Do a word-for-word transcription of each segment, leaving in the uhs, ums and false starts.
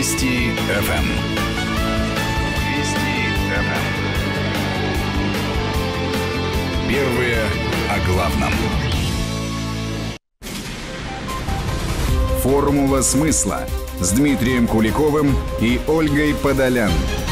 Вести эф эм. Вести эф эм. Первые о главном. Формула смысла с Дмитрием Куликовым и Ольгой Подолян.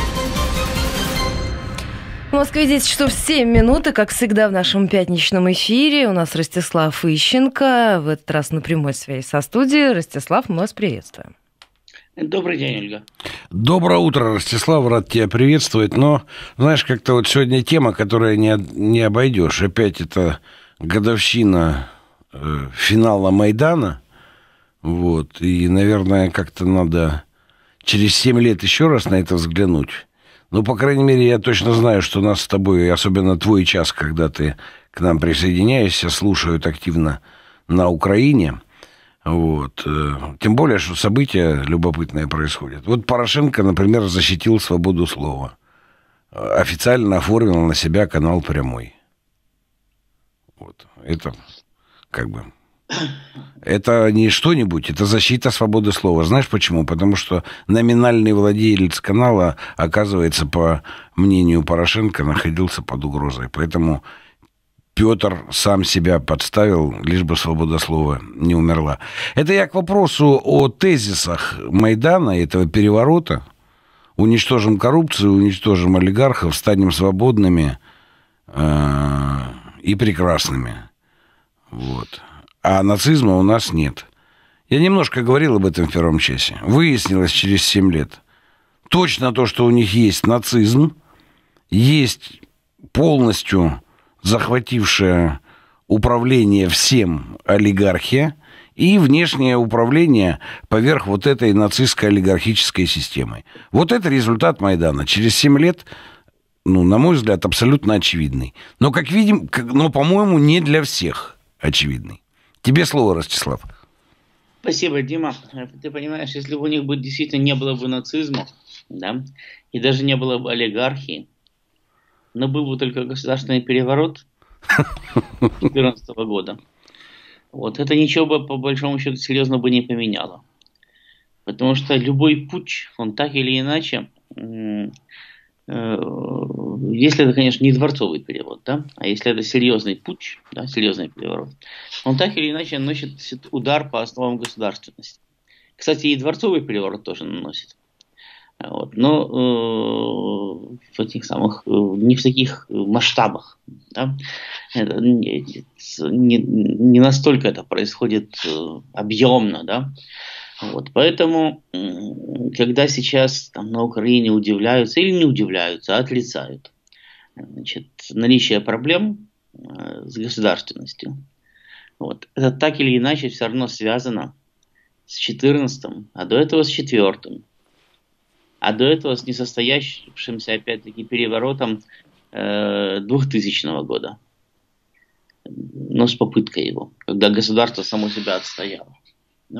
В Москве десять часов семь минут, и, как всегда, в нашем пятничном эфире у нас Ростислав Ищенко, в этот раз на прямой связи со студией. Ростислав, мы вас приветствуем. Добрый день, Ольга. Доброе утро, Ростислав, рад тебя приветствовать. Но, знаешь, как-то вот сегодня тема, которую не, не обойдешь. Опять это годовщина э, финала Майдана. Вот, и, наверное, как-то надо через семь лет еще раз на это взглянуть. Ну, по крайней мере, я точно знаю, что нас с тобой, особенно твой час, когда ты к нам присоединяешься, слушают активно на Украине. Вот. Тем более, что события любопытные происходят. Вот Порошенко, например, защитил свободу слова. Официально оформил на себя канал «Прямой». Вот. Это как бы... Это не что-нибудь, это защита свободы слова. Знаешь почему? Потому что номинальный владелец канала, оказывается, по мнению Порошенко, находился под угрозой. Поэтому Петр сам себя подставил, лишь бы свобода слова не умерла. Это я к вопросу о тезисах Майдана, этого переворота. Уничтожим коррупцию, уничтожим олигархов, станем свободными э- и прекрасными. Вот. А нацизма у нас нет. Я немножко говорил об этом в первом часе. Выяснилось через семь лет. Точно то, что у них есть нацизм, есть полностью захватившее управление всем олигархия и внешнее управление поверх вот этой нацистской олигархической системы. Вот это результат Майдана. Через семь лет, ну, на мой взгляд, абсолютно очевидный. Но, как видим, но, по-моему, не для всех очевидный. Тебе слово, Ростислав. Спасибо, Дима. Ты понимаешь, если бы у них бы действительно не было бы нацизма, да, и даже не было бы олигархии, но был бы только государственный переворот две тысячи четырнадцатого года, вот, это ничего бы, по большому счету, серьезно бы не поменяло. Потому что любой путч, он так или иначе, если это, конечно, не дворцовый переворот, да, а если это серьезный путч, да, серьезный переворот, он так или иначе наносит удар по основам государственности. Кстати, и дворцовый переворот тоже наносит. Вот, но э, в этих самых, не в таких масштабах. Да, это, не, не, не настолько это происходит объемно, да. Вот, поэтому, когда сейчас там, на Украине удивляются, или не удивляются, а отрицают, значит, наличие проблем э, с государственностью, вот, это так или иначе все равно связано с четырнадцатым, а до этого с четвёртым, а до этого с несостоявшимся, опять-таки, переворотом э, двухтысячного года, но с попыткой его, когда государство само себя отстояло. Да?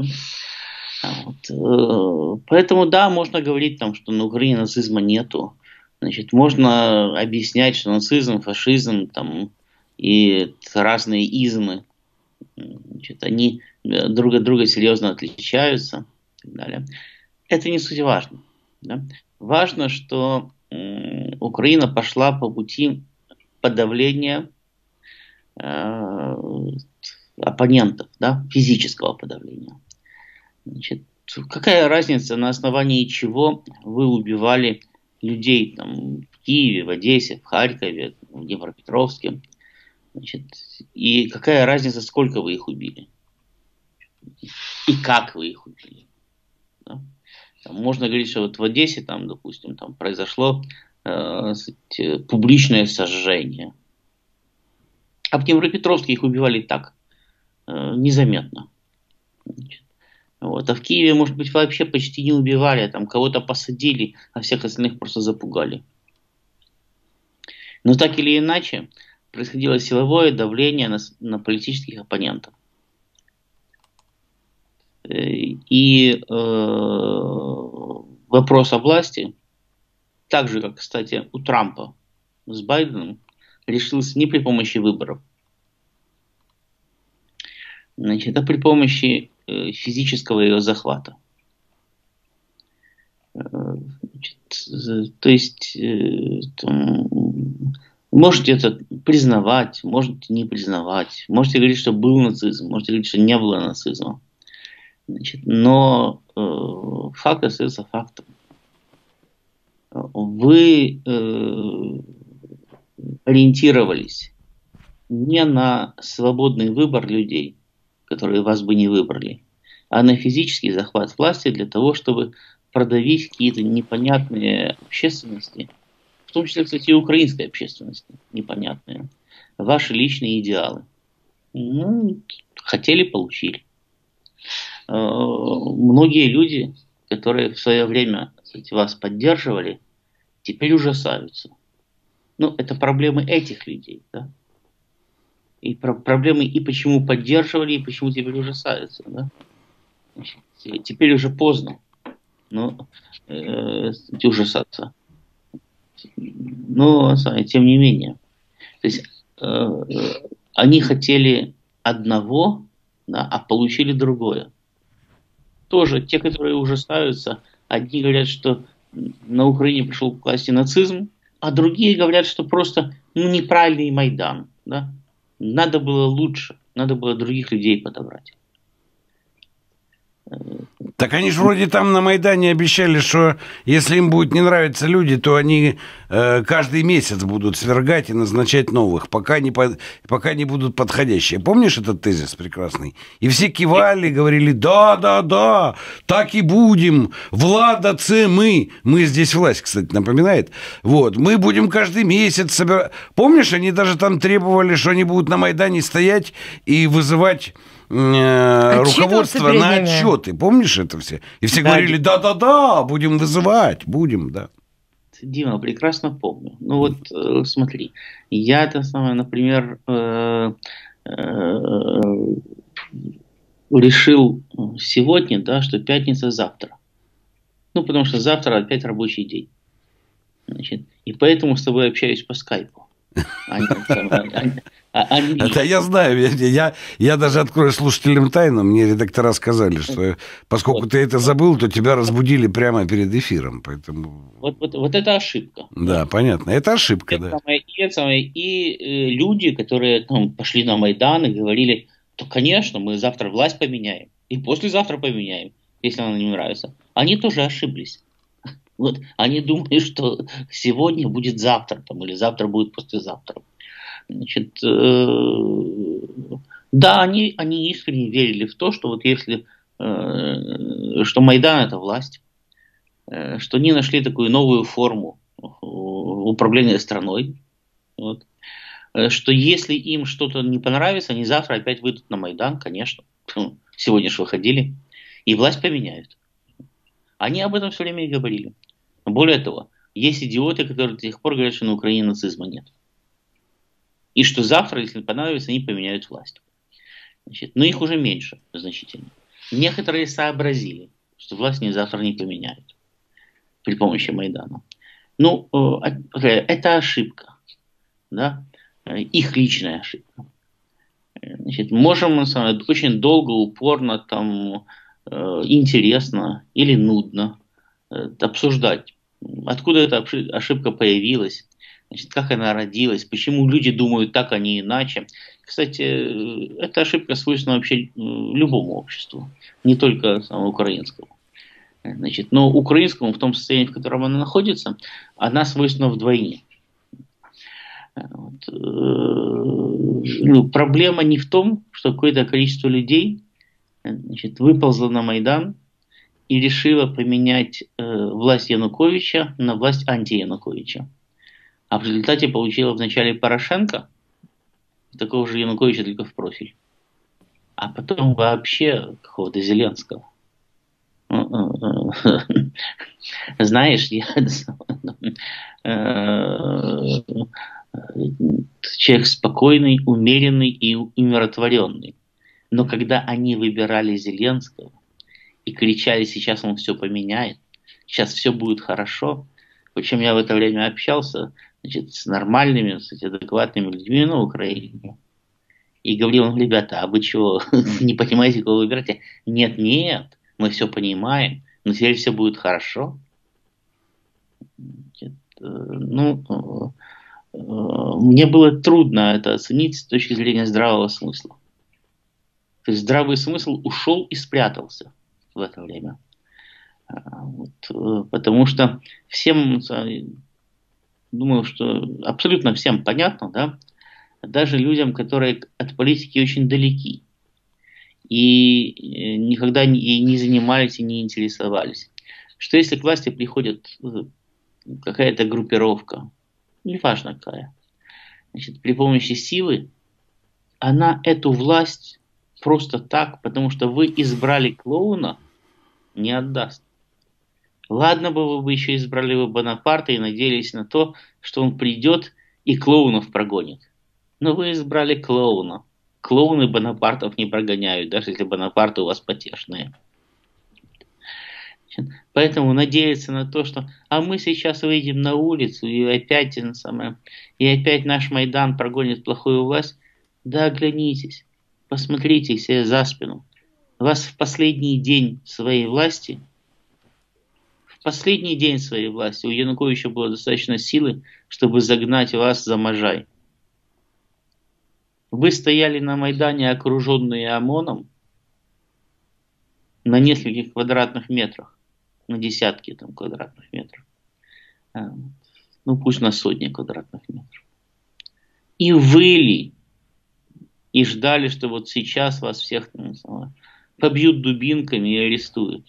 Вот. Поэтому, да, можно говорить, там, что на Украине нацизма нету. Значит, можно объяснять, что нацизм, фашизм там, и разные измы, значит, они друг от друга серьезно отличаются. И так далее. Это не суть важно. Да? Важно, что э, Украина пошла по пути подавления э, оппонентов, да? Физического подавления. Значит, какая разница, на основании чего вы убивали людей там, в Киеве, в Одессе, в Харькове, в Днепропетровске? Значит, и какая разница, сколько вы их убили? И как вы их убили? Да? Там можно говорить, что вот в Одессе, там, допустим, там произошло э, публичное сожжение. А в Днепропетровске их убивали так, э, незаметно. Значит, вот. А в Киеве, может быть, вообще почти не убивали, а там кого-то посадили, а всех остальных просто запугали. Но так или иначе, происходило силовое давление на, на политических оппонентов. И э, вопрос о власти, так же, как, кстати, у Трампа с Байденом, решился не при помощи выборов, значит, а при помощи физического ее захвата. То есть, там, можете это признавать, можете не признавать, можете говорить, что был нацизм, можете говорить, что не было нацизма. Значит, но э, факт остается фактом. Вы э, ориентировались не на свободный выбор людей, которые вас бы не выбрали, а на физический захват власти для того, чтобы продавить какие-то непонятные общественности, в том числе, кстати, и украинской общественности, непонятные, ваши личные идеалы. Ну, хотели, получили. Многие люди, которые в свое время, кстати, вас поддерживали, теперь ужасаются. Ну, это проблемы этих людей, да? И про проблемы и почему поддерживали, и почему теперь ужасаются, да? Значит, теперь уже поздно, но э, ужасаться. Но, тем не менее, то есть э, они хотели одного, да, а получили другое. Тоже те, которые ужасаются, одни говорят, что на Украине пришел к власти нацизм, а другие говорят, что просто ну, неправильный Майдан. Да? Надо было лучше, надо было других людей подобрать. Так они же вроде там на Майдане обещали, что если им будут не нравиться люди, то они э, каждый месяц будут свергать и назначать новых, пока не, по, пока не будут подходящие. Помнишь этот тезис прекрасный? И все кивали, говорили, да, да, да, так и будем, Влада, це мы. Мы здесь власть, кстати, напоминает. Вот, мы будем каждый месяц собирать. Помнишь, они даже там требовали, что они будут на Майдане стоять и вызывать... руководство на отчеты. Помнишь это все? И все да, говорили, да-да-да, будем вызывать, будем, да. Дима, прекрасно помню. Ну вот, э, смотри, я-то самое, например, э, э, решил сегодня, да, что пятница завтра. Ну, потому что завтра опять рабочий день. Значит, и поэтому с тобой общаюсь по скайпу. Они, они, они... Это я знаю, я, я, я даже открою слушателям тайну, мне редактора сказали, что поскольку вот, ты это забыл, то тебя разбудили прямо перед эфиром, поэтому... Вот, вот, вот это ошибка. Да, да, понятно, это ошибка, это да. Самое, и, это самое, и э, люди, которые там, пошли на Майдан и говорили, то, конечно, мы завтра власть поменяем, и послезавтра поменяем, если она не нравится, они тоже ошиблись. Вот, они думали, что сегодня будет завтра, там, или завтра будет послезавтра. Значит, э, да, они, они искренне верили в то, что вот если э, что Майдан это власть, э, что они нашли такую новую форму управления страной, вот, э, что если им что-то не понравится, они завтра опять выйдут на Майдан, конечно, сегодня же выходили, и власть поменяют. Они об этом все время и говорили. Более того, есть идиоты, которые до сих пор говорят, что на Украине нацизма нет. И что завтра, если понадобится, они поменяют власть. Значит, но их уже меньше значительно. Некоторые сообразили, что власть не завтра не поменяют при помощи Майдана. Ну, это ошибка. Да? Их личная ошибка. Значит, можем очень долго, упорно, там, интересно или нудно обсуждать, откуда эта ошибка появилась, значит, как она родилась, почему люди думают так, а не иначе. Кстати, эта ошибка свойственна вообще любому обществу, не только самому украинскому. Значит, но украинскому в том состоянии, в котором она находится, она свойственна вдвойне. Вот. Ну, проблема не в том, что какое-то количество людей, значит, выползло на Майдан и решила поменять э, власть Януковича на власть анти-Януковича. А в результате получила вначале Порошенко, такого же Януковича, только в профиль. А потом вообще какого-то Зеленского. Знаешь, я человек спокойный, умеренный и умиротворенный. Но когда они выбирали Зеленского и кричали, сейчас он все поменяет, сейчас все будет хорошо, причем я в это время общался, значит, с нормальными, кстати, адекватными людьми на Украине. И говорил, ребята, а вы чего, не понимаете, кого выбираете? Нет, нет, мы все понимаем, но теперь все будет хорошо. Ну, мне было трудно это оценить с точки зрения здравого смысла. То есть здравый смысл ушел и спрятался в это время. Вот, потому что всем, думаю, что абсолютно всем понятно, да, даже людям, которые от политики очень далеки и никогда ей не занимались и не интересовались, что если к власти приходит какая-то группировка, неважно какая, значит, при помощи силы, она эту власть просто так, потому что вы избрали клоуна, не отдаст. Ладно бы вы еще избрали бы Бонапарта и надеялись на то, что он придет и клоунов прогонит. Но вы избрали клоуна. Клоуны Бонапартов не прогоняют, даже если Бонапарты у вас потешные. Поэтому надеяться на то, что а мы сейчас выйдем на улицу и опять, самое, и опять наш Майдан прогонит плохую власть, да оглянитесь, посмотрите себе за спину. Вас в последний день своей власти, в последний день своей власти у Януковича было достаточно силы, чтобы загнать вас за Можай. Вы стояли на Майдане, окруженные ОМОНом, на нескольких квадратных метрах, на десятки там, квадратных метров, ну пусть на сотни квадратных метров, и выли, и ждали, что вот сейчас вас всех там, побьют дубинками и арестуют.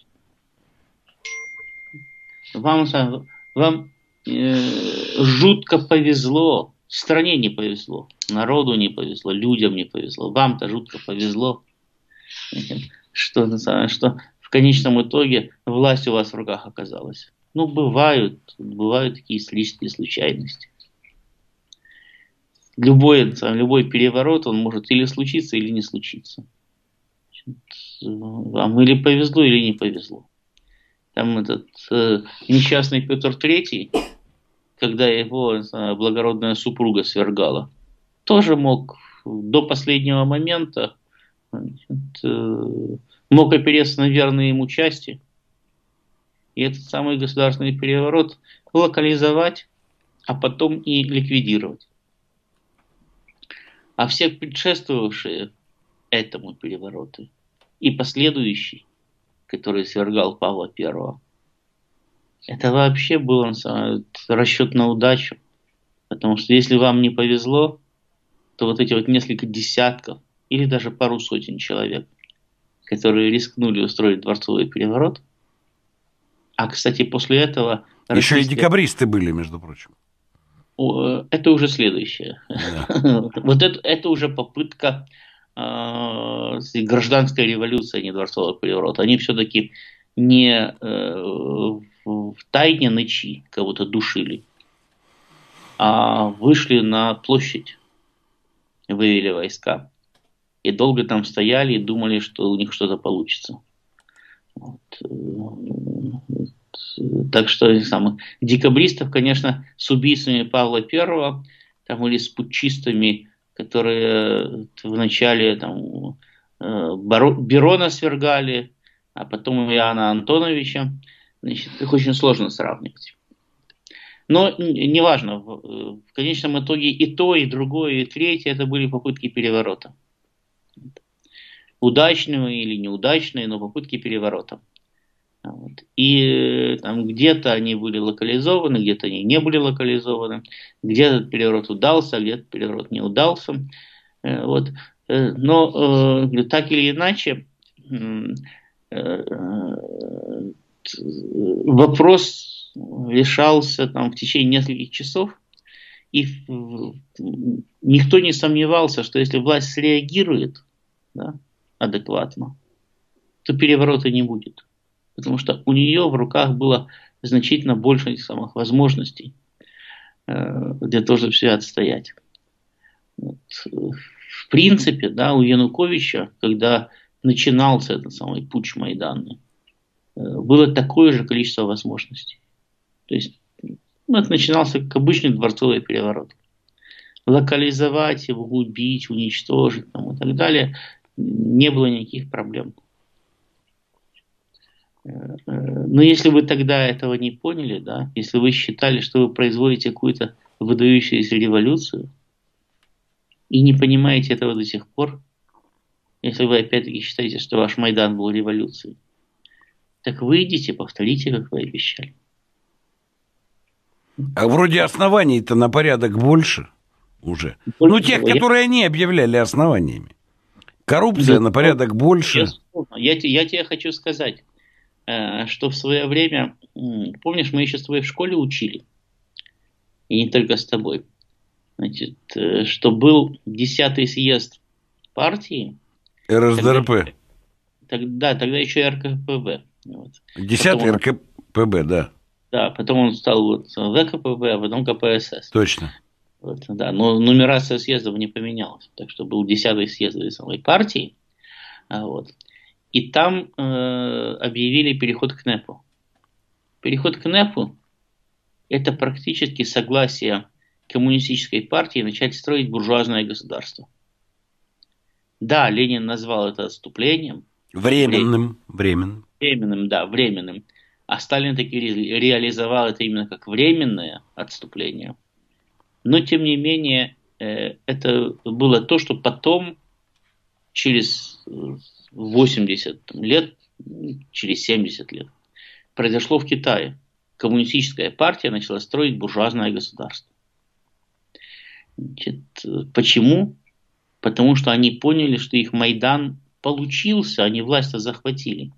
Вам, вам э, жутко повезло, стране не повезло, народу не повезло, людям не повезло, вам-то жутко повезло, что, что в конечном итоге власть у вас в руках оказалась. Ну, бывают, бывают такие исторические случайности. Любой, любой переворот, он может или случиться, или не случиться. Вам или повезло, или не повезло. Там этот э, несчастный Петр Третий, когда его э, благородная супруга свергала, тоже мог до последнего момента значит, э, мог опереться на верные ему части и этот самый государственный переворот локализовать, а потом и ликвидировать. А все предшествовавшие этому перевороту и последующий, который свергал Павла Первого, это вообще был расчет на удачу. Потому что если вам не повезло, то вот эти вот несколько десятков или даже пару сотен человек, которые рискнули устроить дворцовый переворот, а, кстати, после этого... Еще российские... и декабристы были, между прочим. Это уже следующее. Да. Вот это, это уже попытка э, гражданской революции, а не дворцового переворота. Они все-таки не э, в тайне ночи кого-то душили, а вышли на площадь, вывели войска. И долго там стояли и думали, что у них что-то получится. Вот. Так что самых декабристов, конечно, с убийствами Павла Первого, там, или с путчистами, которые вначале там, Берона свергали, а потом Иоанна Антоновича, значит, их очень сложно сравнивать. Но неважно, в конечном итоге и то, и другое, и третье это были попытки переворота. Удачные или неудачные, но попытки переворота. Вот. И там где-то они были локализованы, где-то они не были локализованы, где-то переворот удался, где-то переворот не удался. Вот. Но так или иначе, вопрос решался там в течение нескольких часов, и никто не сомневался, что если власть среагирует, да, адекватно, то переворота не будет. Потому что у нее в руках было значительно больше этих самых возможностей э, для того, чтобы все отстоять. Вот. В принципе, да, у Януковича, когда начинался этот самый путч Майдана, э, было такое же количество возможностей. То есть, ну, это начинался как обычный дворцовый переворот. Локализовать его, убить, уничтожить там, и так далее, не было никаких проблем. Но если вы тогда этого не поняли, да, если вы считали, что вы производите какую-то выдающуюся революцию и не понимаете этого до сих пор, если вы опять-таки считаете, что ваш Майдан был революцией, так выйдите, повторите, как вы обещали. А вроде оснований-то на порядок больше уже. Больше ну, тех, было. которые они объявляли основаниями. Коррупция Я, на порядок больше. Я, я, я тебе хочу сказать, что в свое время, помнишь, мы еще с тобой в школе учили, и не только с тобой, значит, что был десятый съезд партии. эр эс дэ эр пэ. Тогда, тогда еще и эр ка пэ бэ. Вот. десятый эр ка пэ бэ, да. Да, потом он стал вот вэ ка пэ бэ, а потом ка пэ эс эс. Точно. Вот, да, но нумерация съездов не поменялась. Так что был десятый съезд этой самой партии. Вот. И там э, объявили переход к НЭПу. Переход к НЭПу – это практически согласие коммунистической партии начать строить буржуазное государство. Да, Ленин назвал это отступлением. Временным. Временным. Временным, да, временным. А Сталин таки ре- реализовал это именно как временное отступление. Но, тем не менее, э, это было то, что потом, через восемьдесят лет, через семьдесят лет, произошло в Китае. Коммунистическая партия начала строить буржуазное государство. Значит, почему? Потому что они поняли, что их Майдан получился, они власть захватили.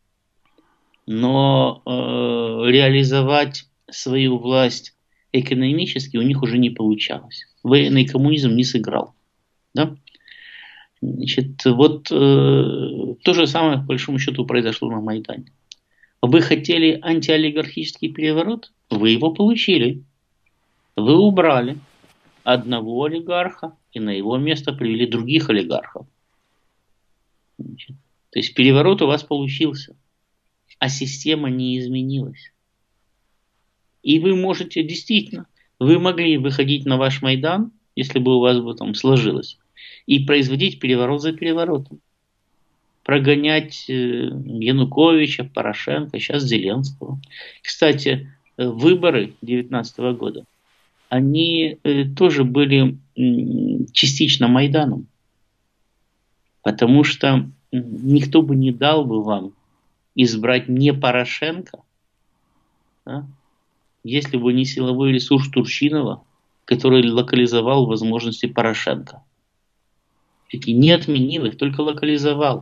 Но э, реализовать свою власть экономически у них уже не получалось. Военный коммунизм не сыграл. Да? Значит, вот э, то же самое, по большому счету, произошло на Майдане. Вы хотели антиолигархический переворот? Вы его получили. Вы убрали одного олигарха и на его место привели других олигархов. Значит, то есть переворот у вас получился, а система не изменилась. И вы можете действительно, вы могли выходить на ваш Майдан, если бы у вас бы там сложилось, и производить переворот за переворотом. Прогонять э, Януковича, Порошенко, сейчас Зеленского. Кстати, выборы две тысячи девятнадцатого года, они э, тоже были э, частично Майданом. Потому что никто бы не дал бы вам избрать не Порошенко, да, если бы не силовой ресурс Турчинова, который локализовал возможности Порошенко. Ведь не отменил их, только локализовал.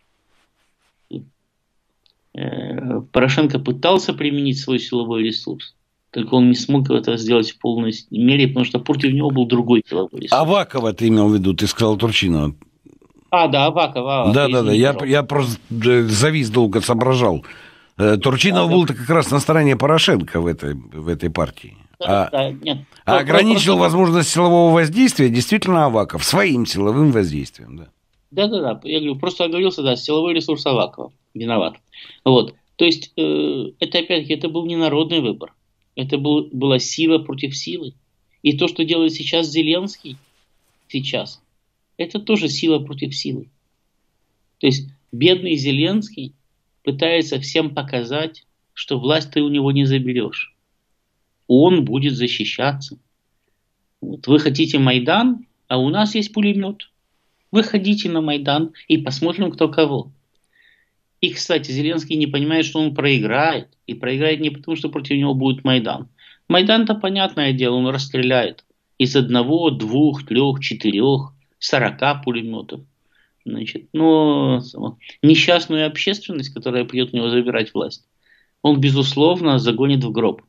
Порошенко пытался применить свой силовой ресурс, только он не смог этого сделать в полной мере, потому что против него был другой силовой ресурс. Авакова ты имел в виду, ты сказал Турчинова. А, да, Авакова. Да, да, да, я, я просто завис, долго соображал. Турчинов да, был-то как раз на стороне Порошенко в этой, в этой партии. Да, а да, нет. а ограничил просто... возможность силового воздействия действительно Аваков своим силовым воздействием. Да, да, да, да. Я говорю, просто оговорился, да, силовой ресурс Авакова. Виноват. Вот. То есть, э, это опять-таки, это был не народный выбор. Это был, была сила против силы. И то, что делает сейчас Зеленский, сейчас, это тоже сила против силы. То есть, бедный Зеленский пытается всем показать, что власть ты у него не заберешь. Он будет защищаться. Вот вы хотите Майдан, а у нас есть пулемет. Вы ходите на Майдан и посмотрим, кто кого. И, кстати, Зеленский не понимает, что он проиграет. И проиграет не потому, что против него будет Майдан. Майдан-то понятное дело, он расстреляет из одного, двух, трех, четырех, сорока пулеметов. Значит, но несчастную общественность, которая придет у него забирать власть, он, безусловно, загонит в гроб.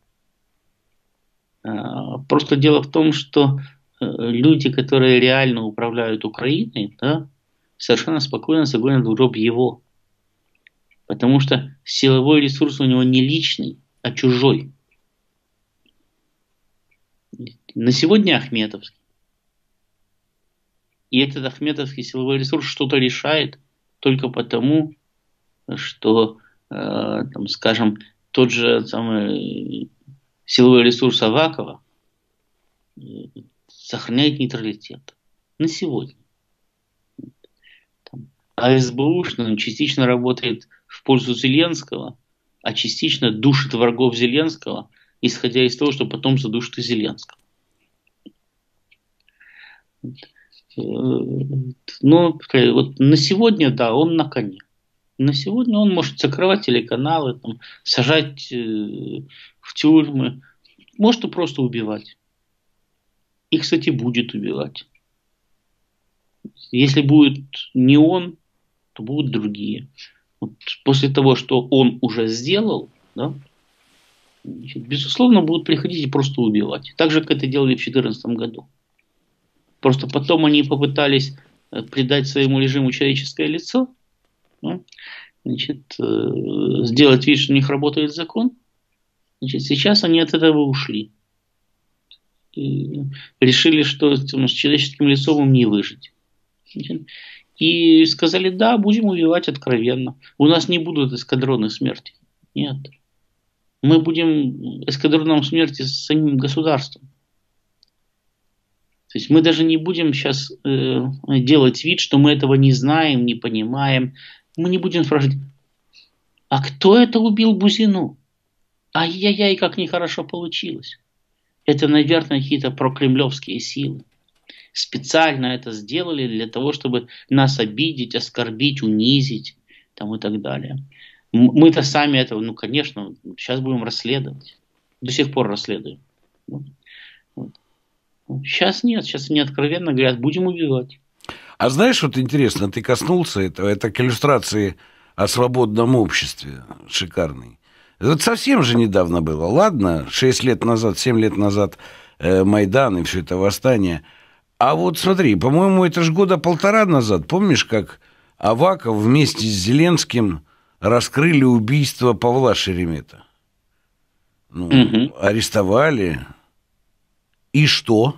Просто дело в том, что люди, которые реально управляют Украиной, да, совершенно спокойно загонят в гроб его. Потому что силовой ресурс у него не личный, а чужой. На сегодня Ахметовский. И этот ахметовский силовой ресурс что-то решает только потому, что, э, там, скажем, тот же самый силовой ресурс Авакова э, сохраняет нейтралитет. На сегодня. Там, а СБУшный частично работает в пользу Зеленского, а частично душит врагов Зеленского, исходя из того, что потом задушит и Зеленского. Но вот на сегодня, да, он на коне. На сегодня он может закрывать телеканалы, там, сажать э, в тюрьмы, может и просто убивать. И, кстати, будет убивать. Если будет не он, то будут другие. Вот после того, что он уже сделал, да, значит, безусловно, будут приходить и просто убивать. Так же, как это делали в две тысячи четырнадцатом году. Просто потом они попытались придать своему режиму человеческое лицо, да, значит, э, сделать вид, что у них работает закон. Значит, сейчас они от этого ушли. И решили, что с человеческим лицом им не выжить. Значит, и сказали, да, будем убивать откровенно. У нас не будут эскадроны смерти. Нет. Мы будем эскадроном смерти с самим государством. То есть мы даже не будем сейчас э, делать вид, что мы этого не знаем, не понимаем. Мы не будем спрашивать, а кто это убил Бузину? Ай-яй-яй, как нехорошо получилось. Это, наверное, какие-то прокремлевские силы. Специально это сделали для того, чтобы нас обидеть, оскорбить, унизить там, и так далее. Мы-то сами этого, ну, конечно, сейчас будем расследовать. До сих пор расследуем. Вот. Сейчас нет, сейчас они откровенно говорят, будем убивать. А знаешь, вот интересно, ты коснулся этого, это к иллюстрации о свободном обществе шикарный. Это совсем же недавно было. Ладно, шесть лет назад, семь лет назад э, Майдан и все это восстание. А вот смотри, по-моему, это же года полтора назад. Помнишь, как Аваков вместе с Зеленским раскрыли убийство Павла Шеремета? Ну, угу. Арестовали. И что?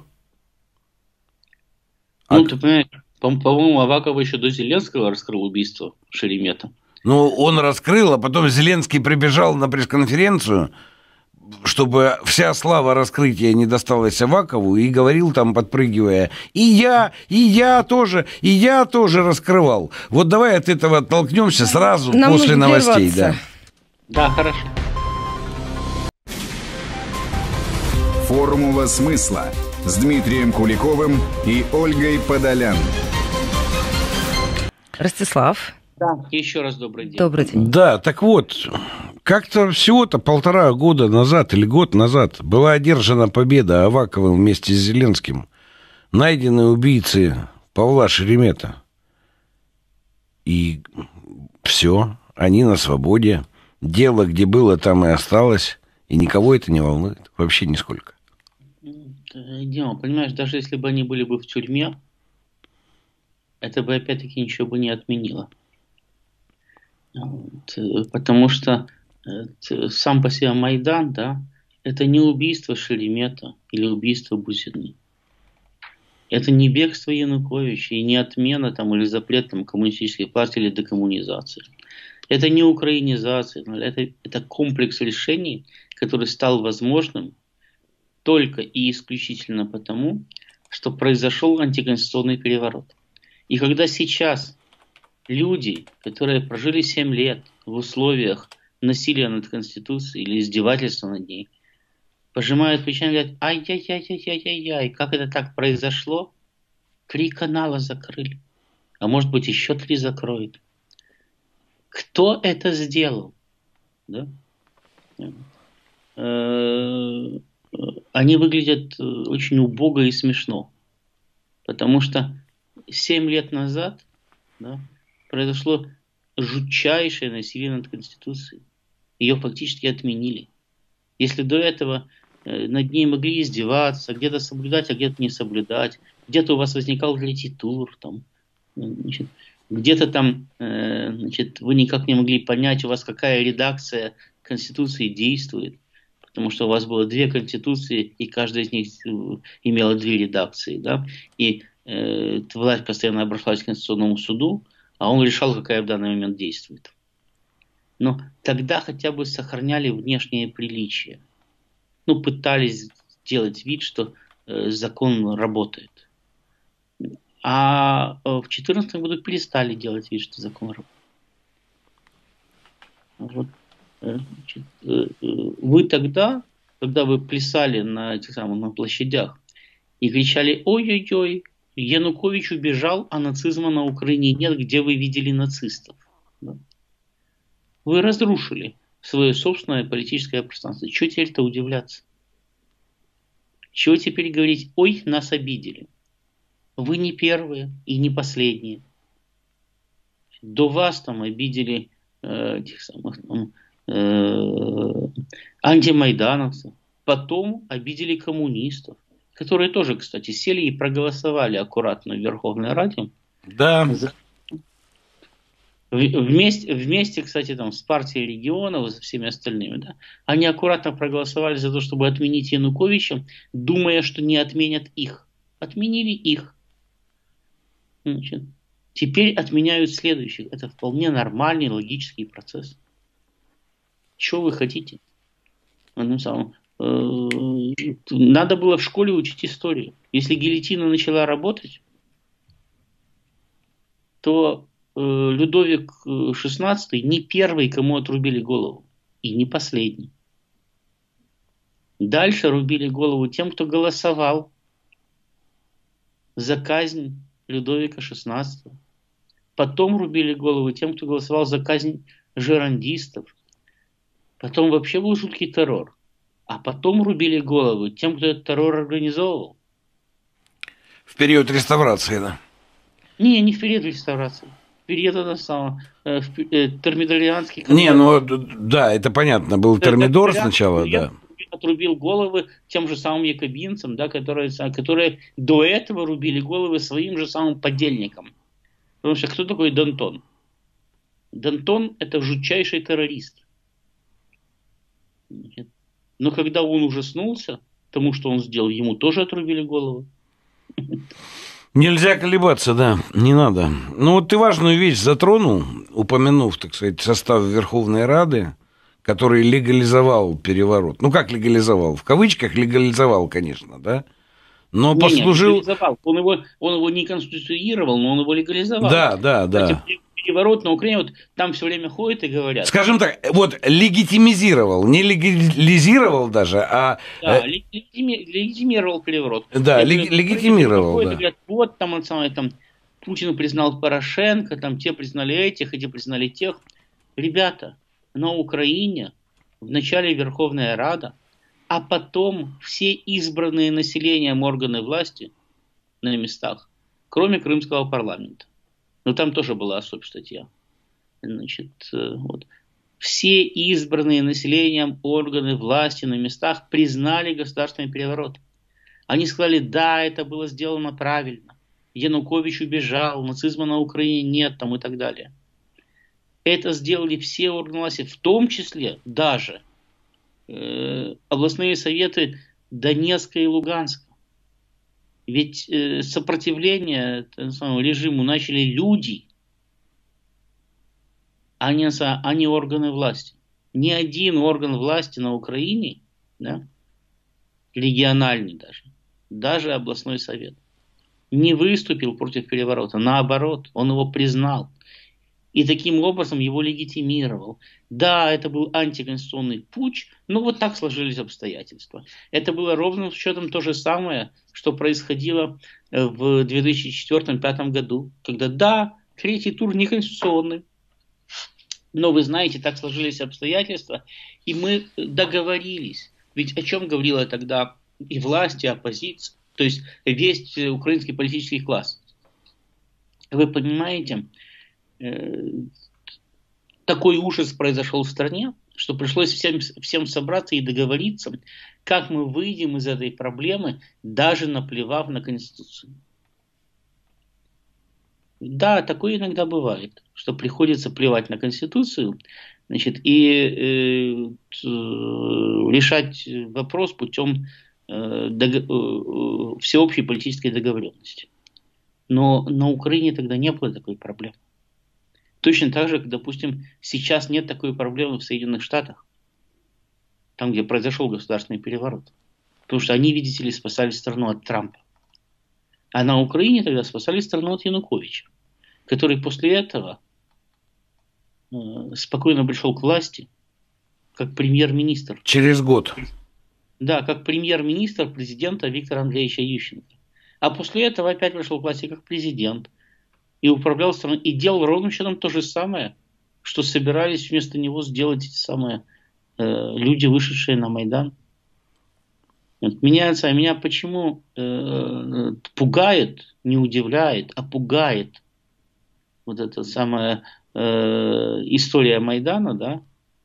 Ну, а... ты понимаешь, по-моему, Аваков еще до Зеленского раскрыл убийство Шеремета. Ну, он раскрыл, а потом Зеленский прибежал на пресс-конференцию, чтобы вся слава раскрытия не досталась Авакову, и говорил там, подпрыгивая, и я, и я тоже, и я тоже раскрывал. Вот давай от этого оттолкнемся сразу Нам после новостей. Да. да, хорошо. Формула смысла с Дмитрием Куликовым и Ольгой Подолян. Ростислав. Да, еще раз добрый день. Добрый день. Да, так вот, как-то всего-то полтора года назад или год назад была одержана победа Аваковым вместе с Зеленским. Найдены убийцы Павла Шеремета. И все, они на свободе. Дело, где было, там и осталось. И никого это не волнует. Вообще нисколько. Дима, понимаешь, даже если бы они были бы в тюрьме, это бы опять-таки ничего бы не отменило. Вот, потому что это, сам по себе Майдан, да, это не убийство Шеремета или убийство Бузины. Это не бегство Януковича и не отмена там, или запрет там, коммунистической партии или декоммунизации. Это не украинизация, это, это комплекс решений, который стал возможным только и исключительно потому, что произошел антиконституционный переворот. И когда сейчас люди, которые прожили семь лет в условиях насилия над Конституцией или издевательства над ней, пожимают плечами и говорят, ай-яй-яй-яй-яй-яй, как это так произошло? Три канала закрыли, а может быть еще три закроют. Кто это сделал? Да? Они выглядят очень убого и смешно. Потому что семь лет назад, да, произошло жутчайшее насилие над Конституцией. Ее фактически отменили. Если до этого над ней могли издеваться, где-то соблюдать, а где-то не соблюдать, где-то у вас возникал третий тур, там, значит, где-то там э, значит, вы никак не могли понять, у вас какая редакция Конституции действует, потому что у вас было две Конституции, и каждая из них имела две редакции. Да? И э, власть постоянно обращалась к Конституционному суду, а он решал, какая в данный момент действует. Но тогда хотя бы сохраняли внешнее приличие. Ну, пытались сделать вид, что э, закон работает. А в две тысячи четырнадцатом году перестали делать вид, что закон работает. Вот. Значит, вы тогда, когда вы плясали на этих самых на площадях и кричали: ой-ой-ой, Янукович убежал, а нацизма на Украине нет, где вы видели нацистов? Да? Вы разрушили свое собственное политическое пространство. Чего теперь-то удивляться? Чего теперь говорить: ой, нас обидели? Вы не первые и не последние. До вас там обидели э, этих самых там, э, антимайдановцев. Потом обидели коммунистов, которые тоже, кстати, сели и проголосовали аккуратно в Верховной Раде. Да. За... Вместе, вместе, кстати, там, с партией регионов и со всеми остальными. Да, они аккуратно проголосовали за то, чтобы отменить Януковича, думая, что не отменят их. Отменили их. Значит, теперь отменяют следующих. Это вполне нормальный логический процесс. Чего вы хотите? Надо было в школе учить историю. Если гильотина начала работать, то Людовик шестнадцатый не первый, кому отрубили голову. И не последний. Дальше рубили голову тем, кто голосовал за казнь Людовика шестнадцатого. Потом рубили голову тем, кто голосовал за казнь жерандистов. Потом вообще был жуткий террор. А потом рубили головы тем, кто этот террор организовывал. В период реставрации, да? Не, не в период реставрации. В период это самое, э, э, термидорианский... Не, ну да, это понятно. Был термидор сначала, да. Отрубил головы тем же самым якобинцам, да, которые, которые до этого рубили головы своим же самым подельникам. Потому что кто такой Д'Антон? Д'Антон — это жутчайший террорист. Но когда он ужаснулся тому, что он сделал, ему тоже отрубили голову. Нельзя колебаться, да, не надо. Ну вот ты важную вещь затронул, упомянув, так сказать, состав Верховной Рады, который легализовал переворот. Ну, как легализовал? В кавычках легализовал, конечно, да? Но не, послужил... Нет, он, его, он его не конституировал, но он его легализовал. Да, да, да. Кстати, переворот на Украине, вот там все время ходят и говорят. Скажем так, вот легитимизировал, не легализировал даже, а... Да, легитими, легитимировал переворот. Да, лег, легитимировал, да. Говорят, вот там, там, там Путин признал Порошенко, там те признали этих, эти признали тех. Ребята, на Украине в начале Верховная Рада, а потом все избранные населением органы власти на местах, кроме Крымского парламента. Но там тоже была особая статья. Значит, вот. Все избранные населением органы власти на местах признали государственный переворот. Они сказали: да, это было сделано правильно. Янукович убежал, нацизма на Украине нет, там и так далее. Это сделали все органы власти, в том числе даже э, областные советы Донецка и Луганска. Ведь э, сопротивление самому режиму начали люди, а не, а не органы власти. Ни один орган власти на Украине, да, региональный даже, даже областной совет, не выступил против переворота. Наоборот, он его признал. И таким образом его легитимировал. Да, это был антиконституционный путч, но вот так сложились обстоятельства. Это было ровным счетом то же самое, что происходило в две тысячи четвёртом — две тысячи пятом году, когда, да, третий тур неконституционный, но вы знаете, так сложились обстоятельства, и мы договорились. Ведь о чем говорила тогда и власть, и оппозиция, то есть весь украинский политический класс. Вы понимаете, такой ужас произошел в стране, что пришлось всем, всем собраться и договориться, как мы выйдем из этой проблемы, даже наплевав на Конституцию. Да, такое иногда бывает, что приходится плевать на Конституцию, значит, и э, э, решать вопрос путем э, дог, э, всеобщей политической договоренности. Но на Украине тогда не было такой проблемы. Точно так же, как, допустим, сейчас нет такой проблемы в Соединенных Штатах, там, где произошел государственный переворот. Потому что они, видите ли, спасали страну от Трампа. А на Украине тогда спасали страну от Януковича, который после этого э, спокойно пришел к власти как премьер-министр. Через год. Да, как премьер-министр президента Виктора Андреевича Ющенко. А после этого опять пришел к власти как президент. И управлял страной. И делал ровным счетом то же самое, что собирались вместо него сделать эти самые э, люди, вышедшие на Майдан. Вот меня, меня почему э, пугает, не удивляет, а пугает вот эта самая э, история Майдана, да?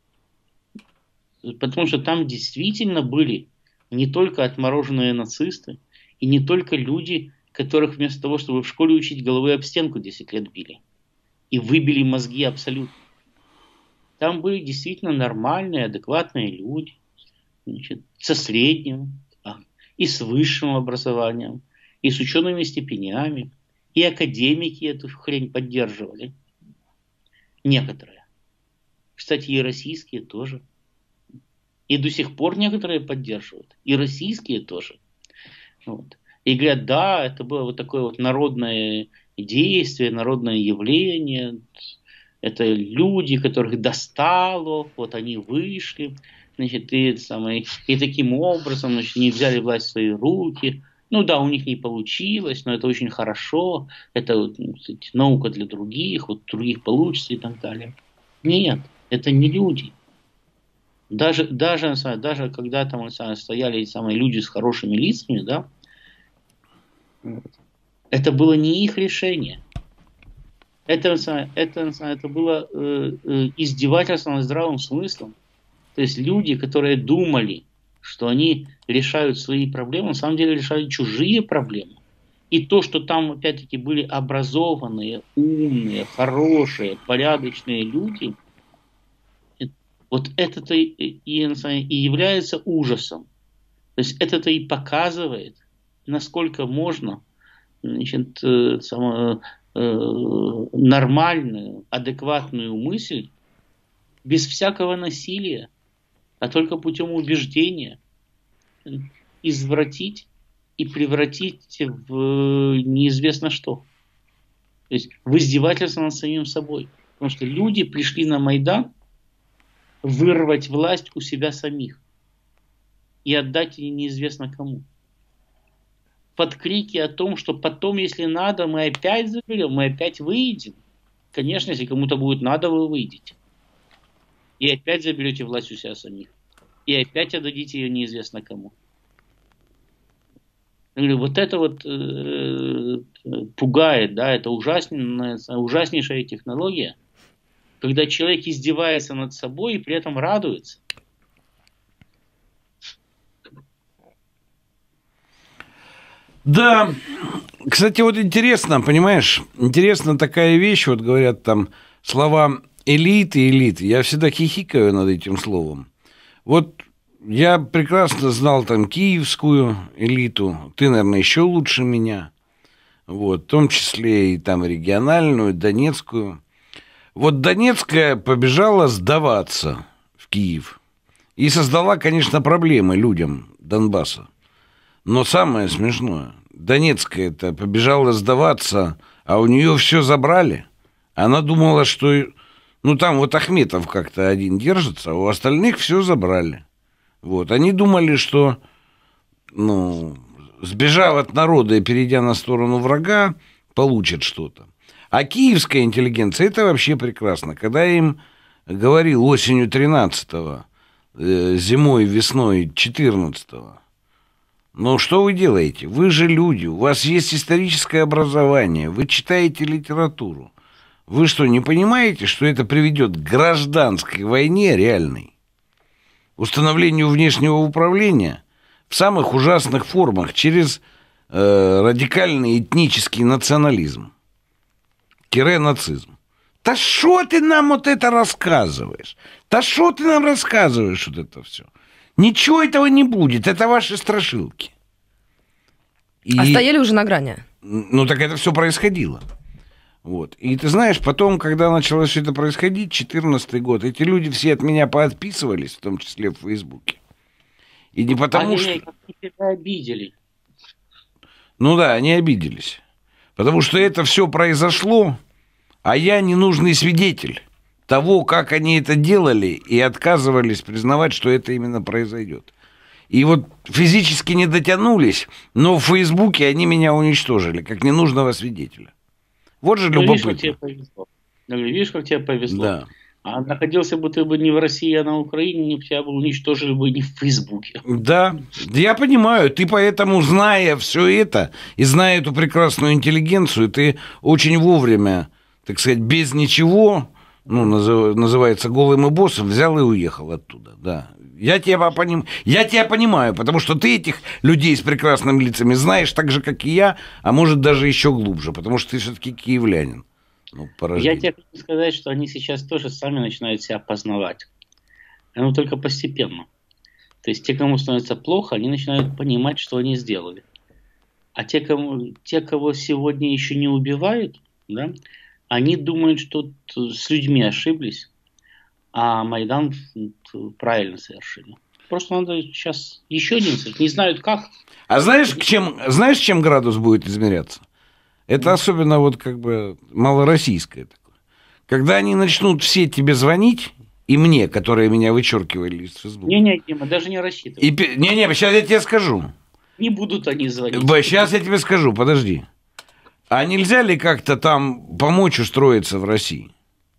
Потому что там действительно были не только отмороженные нацисты, и не только люди, которых вместо того, чтобы в школе учить, головой об стенку десять лет били. И выбили мозги абсолютно. Там были действительно нормальные, адекватные люди. Значит, со средним, и с высшим образованием, и с учеными степенями. И академики эту хрень поддерживали. Некоторые. Кстати, и российские тоже. И до сих пор некоторые поддерживают. И российские тоже. Вот. И говорят, да, это было вот такое вот народное действие, народное явление. Это люди, которых достало, вот они вышли. Значит, и, самое, и таким образом, значит, не взяли власть в свои руки. Ну да, у них не получилось, но это очень хорошо. Это, ну, кстати, наука для других, вот других получится и так далее. Нет, это не люди. Даже, даже, даже когда там стояли самые люди с хорошими лицами, да, это было не их решение. Это, это, это было э, э, издевательство над здравым смыслом. То есть люди, которые думали, что они решают свои проблемы, на самом деле решают чужие проблемы. И то, что там опять-таки были образованные, умные, хорошие, порядочные люди, вот это-то и, и, и является ужасом. То есть это-то и показывает, насколько можно, значит, э, само, э, нормальную, адекватную мысль без всякого насилия, а только путем убеждения извратить и превратить в неизвестно что. То есть в издевательство над самим собой. Потому что люди пришли на Майдан вырвать власть у себя самих и отдать ее неизвестно кому. Под крики о том, что потом, если надо, мы опять заберем, мы опять выйдем. Конечно, если кому-то будет надо, вы выйдете. И опять заберете власть у себя самих. И опять отдадите ее неизвестно кому. Я говорю, вот это вот э, пугает, да, это ужасная, ужаснейшая технология, когда человек издевается над собой и при этом радуется. Да, кстати, вот интересно, понимаешь, интересна такая вещь, вот говорят там слова элиты, элиты, я всегда хихикаю над этим словом. Вот я прекрасно знал там киевскую элиту, ты, наверное, еще лучше меня, вот, в том числе и там региональную, донецкую. Вот Донецкая побежала сдаваться в Киев и создала, конечно, проблемы людям Донбасса. Но самое смешное, Донецкая-то побежала сдаваться, а у нее все забрали. Она думала, что, ну, там вот Ахметов как-то один держится, а у остальных все забрали. Вот, они думали, что, ну, сбежав от народа и перейдя на сторону врага, получат что-то. А киевская интеллигенция, это вообще прекрасно. Когда я им говорил осенью тринадцатого, э, зимой, весной четырнадцатого, ну, что вы делаете? Вы же люди, у вас есть историческое образование, вы читаете литературу. Вы что, не понимаете, что это приведет к гражданской войне реальной? Установлению внешнего управления в самых ужасных формах через э, радикальный этнический национализм. Тире-нацизм. Да что ты нам вот это рассказываешь? Да что ты нам рассказываешь вот это все? Ничего этого не будет, это ваши страшилки. И... А стояли уже на грани? Ну, так это все происходило. Вот. И ты знаешь, потом, когда началось все это происходить, четырнадцатый год, эти люди все от меня поотписывались, в том числе в Фейсбуке. И не потому, они что... Они тебя обидели. Ну да, они обиделись. Потому что это все произошло, а я ненужный свидетель того, как они это делали, и отказывались признавать, что это именно произойдет. И вот физически не дотянулись, но в Фейсбуке они меня уничтожили, как ненужного свидетеля. Вот же ну, любопытно. Видишь, как тебе повезло. Видишь, как тебе повезло. Да. А находился бы ты бы не в России, а на Украине, тебя бы уничтожили бы не в Фейсбуке. Да, я понимаю. Ты поэтому, зная все это, и зная эту прекрасную интеллигенцию, ты очень вовремя, так сказать, без ничего, ну, называется, голым и боссом, взял и уехал оттуда, да. Я тебя, поним... я тебя понимаю, потому что ты этих людей с прекрасными лицами знаешь так же, как и я, а может даже еще глубже, потому что ты все-таки киевлянин. Ну, я тебе хочу сказать, что они сейчас тоже сами начинают себя познавать. Но только постепенно. То есть те, кому становится плохо, они начинают понимать, что они сделали. А те, кому... те кого сегодня еще не убивают, да, они думают, что с людьми ошиблись, а Майдан правильно совершили. Просто надо сейчас еще один, не знают как. А знаешь, чем, знаешь, чем градус будет измеряться? Это особенно вот как бы малороссийское такое. Когда они начнут все тебе звонить, и мне, которые меня вычеркивали из Фейсбука. Не-не, Дима, даже не рассчитывай. И... Не-не, сейчас я тебе скажу. Не будут они звонить. Сейчас я тебе скажу, подожди. А нельзя ли как-то там помочь устроиться в России?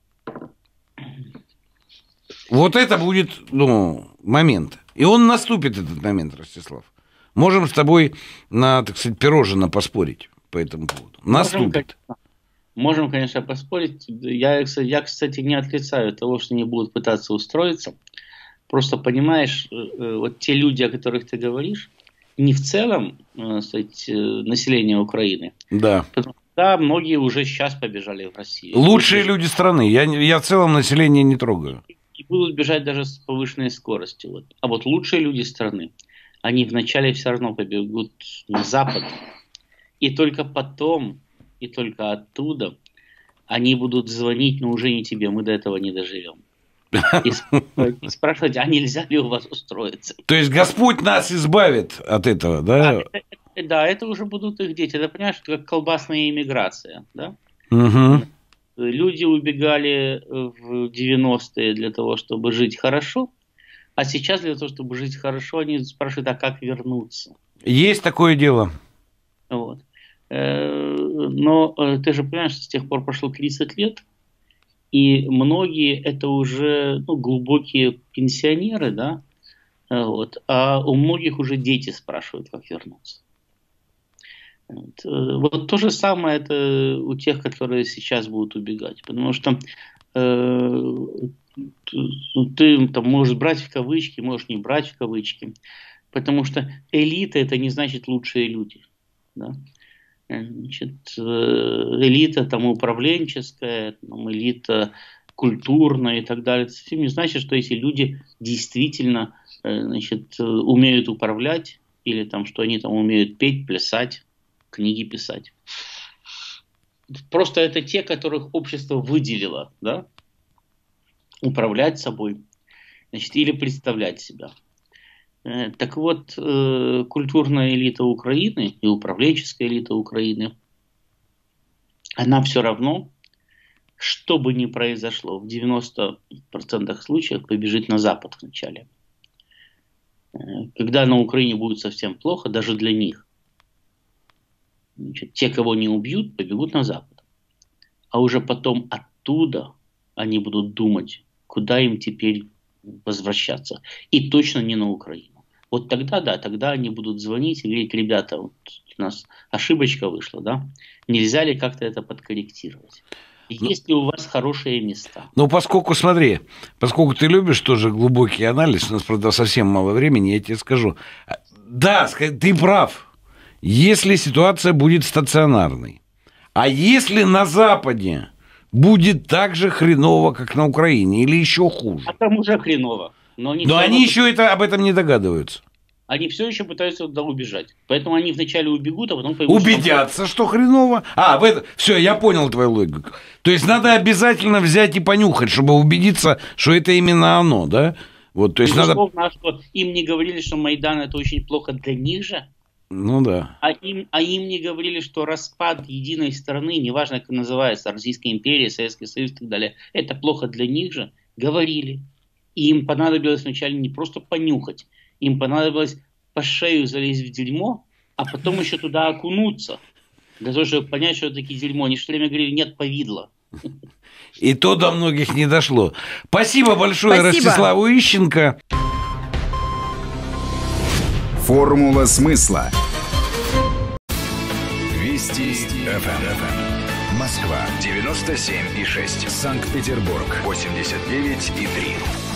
Вот это будет, ну, момент. И он наступит, этот момент, Ростислав. Можем с тобой на, так сказать, пирожное поспорить по этому поводу. Наступит. Можем, можем, конечно, поспорить. Я, я, кстати, не отрицаю того, что они будут пытаться устроиться. Просто понимаешь, вот те люди, о которых ты говоришь, не в целом, кстати, население Украины. Да. Потому что многие уже сейчас побежали в Россию. Лучшие люди страны. Я, я в целом население не трогаю. И будут бежать даже с повышенной скоростью. Вот. А вот лучшие люди страны, они вначале все равно побегут на Запад. И только потом, и только оттуда они будут звонить, но уже не тебе, мы до этого не доживем. И спрашивать, а нельзя ли у вас устроиться? То есть Господь нас избавит от этого, да? Да, это уже будут их дети. Ты понимаешь, это как колбасная иммиграция, да? Угу. Люди убегали в девяностые для того, чтобы жить хорошо, а сейчас для того, чтобы жить хорошо, они спрашивают, а как вернуться? Есть такое дело. Вот. Но ты же понимаешь, что с тех пор прошло тридцать лет, и многие это уже ну, глубокие пенсионеры, да, вот, а у многих уже дети спрашивают, как вернуться. Вот. Вот то же самое это у тех, которые сейчас будут убегать, потому что э, ты там можешь брать в кавычки, можешь не брать в кавычки, потому что элита это не значит лучшие люди, да. Значит, элита там управленческая, там, элита культурная и так далее. Это совсем не значит, что эти люди действительно значит, умеют управлять или там, что они там умеют петь, плясать, книги писать. Просто это те, которых общество выделило, да? Управлять собой, значит, или представлять себя. Так вот, э, культурная элита Украины и управленческая элита Украины, она все равно, что бы ни произошло, в девяноста процентах случаев побежит на Запад вначале. Когда на Украине будет совсем плохо, даже для них, значит, те, кого не убьют, побегут на Запад. А уже потом оттуда они будут думать, куда им теперь возвращаться. И точно не на Украину. Вот тогда, да, тогда они будут звонить и говорить, ребята, вот у нас ошибочка вышла, да, нельзя ли как-то это подкорректировать? Есть ли у вас хорошие места? Ну, поскольку, смотри, поскольку ты любишь тоже глубокий анализ, у нас, правда, совсем мало времени, я тебе скажу. Да, ты прав, если ситуация будет стационарной. А если на Западе будет так же хреново, как на Украине, или еще хуже? А там уже хреново. Но они, Но они равно... еще это, об этом не догадываются. Они все еще пытаются туда убежать. Поэтому они вначале убегут, а потом... Убедятся, что хреново. А, в это... все, я понял твою логику. То есть надо обязательно взять и понюхать, чтобы убедиться, что это именно оно, да? Вот, то есть Безусловно, надо... а что им не говорили, что Майдан это очень плохо для них же? Ну да. А им, а им не говорили, что распад единой страны, неважно, как называется, Российская империя, Советский Союз и так далее, это плохо для них же. Говорили. И им понадобилось вначале не просто понюхать, им понадобилось по шею залезть в дерьмо, а потом еще туда окунуться. Для того, чтобы понять, что это такие дерьмо. Они все время говорили, нет, повидло. И то до многих не дошло. Спасибо большое, Спасибо. Ростиславу Ищенко. Формула смысла. Вести эф эм. Москва девяносто семь и шесть. Санкт-Петербург восемьдесят девять и три.